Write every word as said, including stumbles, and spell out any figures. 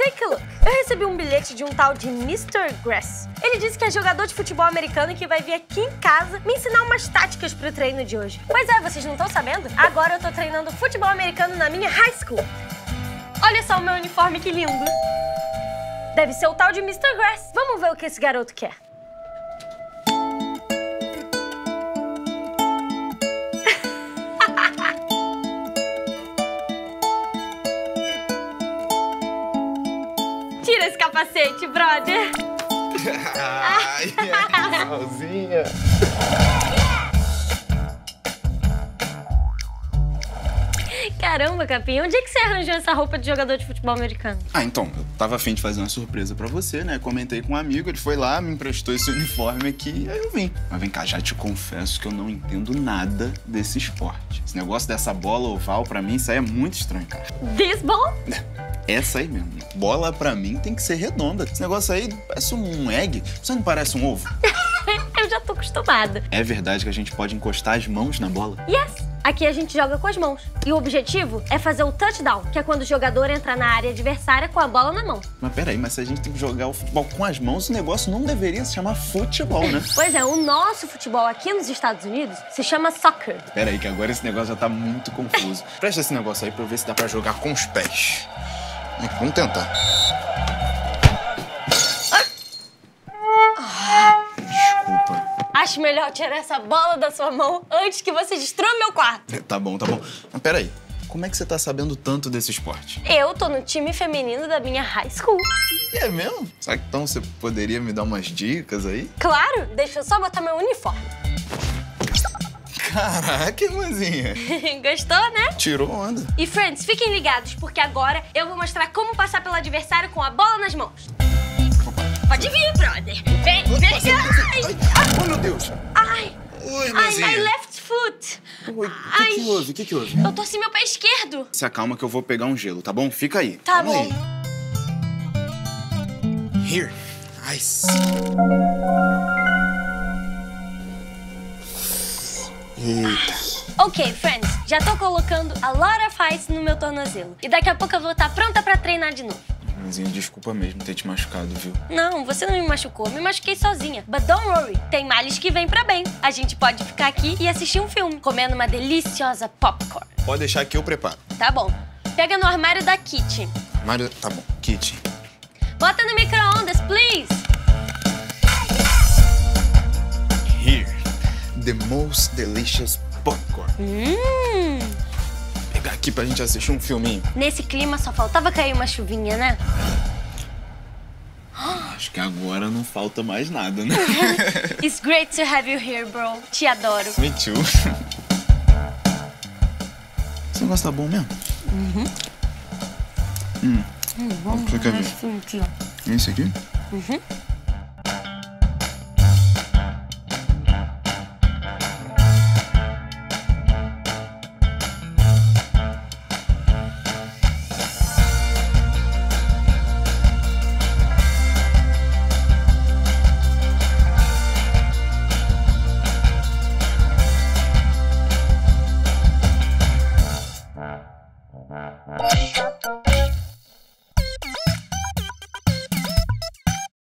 take a look. Eu recebi um bilhete de um tal de mister Grass. Ele disse que é jogador de futebol americano e que vai vir aqui em casa me ensinar umas táticas pro treino de hoje. Pois é, vocês não estão sabendo? Agora eu tô treinando futebol americano na minha high school. Olha só o meu uniforme, que lindo. Deve ser o tal de mister Grass. Vamos ver o que esse garoto quer. Tira esse capacete, brother. Ai, ai, sozinha. Caramba, Capim, onde é que você arranjou essa roupa de jogador de futebol americano? Ah, então, eu tava afim de fazer uma surpresa pra você, né? Comentei com um amigo, ele foi lá, me emprestou esse uniforme aqui, aí eu vim. Mas vem cá, já te confesso que eu não entendo nada desse esporte. Esse negócio dessa bola oval, pra mim, isso aí é muito estranho, cara. This ball? Essa aí mesmo. Bola, pra mim, tem que ser redonda. Esse negócio aí parece um egg. Você não parece um ovo? Eu já tô acostumada. É verdade que a gente pode encostar as mãos na bola? Yes! Aqui a gente joga com as mãos. E o objetivo é fazer o touchdown, que é quando o jogador entra na área adversária com a bola na mão. Mas peraí, mas se a gente tem que jogar o futebol com as mãos, o negócio não deveria se chamar futebol, né? Pois é, o nosso futebol aqui nos Estados Unidos se chama soccer. Peraí, que agora esse negócio já tá muito confuso. Presta esse negócio aí pra eu ver se dá pra jogar com os pés. Vamos tentar. Desculpa. Acho melhor tirar essa bola da sua mão antes que você destrua meu quarto. Tá bom, tá bom. Mas peraí, como é que você tá sabendo tanto desse esporte? Eu tô no time feminino da minha high school. É mesmo? Será que então você poderia me dar umas dicas aí? Claro, deixa eu só botar meu uniforme. Caraca, irmãzinha. Gostou, né? Tirou onda. E, friends, fiquem ligados, porque agora eu vou mostrar como passar pelo adversário com a bola nas mãos. Pode vir, brother. Vem, vem. Ai, ai, oh, meu Deus. Ai. Oi, Ai, my left foot. Oi, o que, que houve? O que, que houve? Eu torci meu pé esquerdo. Se acalma que eu vou pegar um gelo, tá bom? Fica aí. Tá Calma bom. Aí. Here. Ice. Eita. Ok, friends, já tô colocando a lot of ice no meu tornozelo. E daqui a pouco eu vou estar pronta pra treinar de novo. Irmãzinha, desculpa mesmo ter te machucado, viu? Não, você não me machucou, me machuquei sozinha. But don't worry, tem males que vêm pra bem. A gente pode ficar aqui e assistir um filme, comendo uma deliciosa popcorn. Pode deixar que eu preparo. Tá bom. Pega no armário da kitchen. Armário, tá bom. Kitchen. Bota no micro-ondas, please. Here. The most delicious popcorn. Hum. Pegar aqui pra gente assistir um filminho. Nesse clima só faltava cair uma chuvinha, né? Acho que agora não falta mais nada, né? It's great to have you here, bro. Te adoro. Me too. Esse negócio tá bom mesmo? Uhum. Hum. Hum, vamos Você quer ver? ver? Esse aqui? Uhum.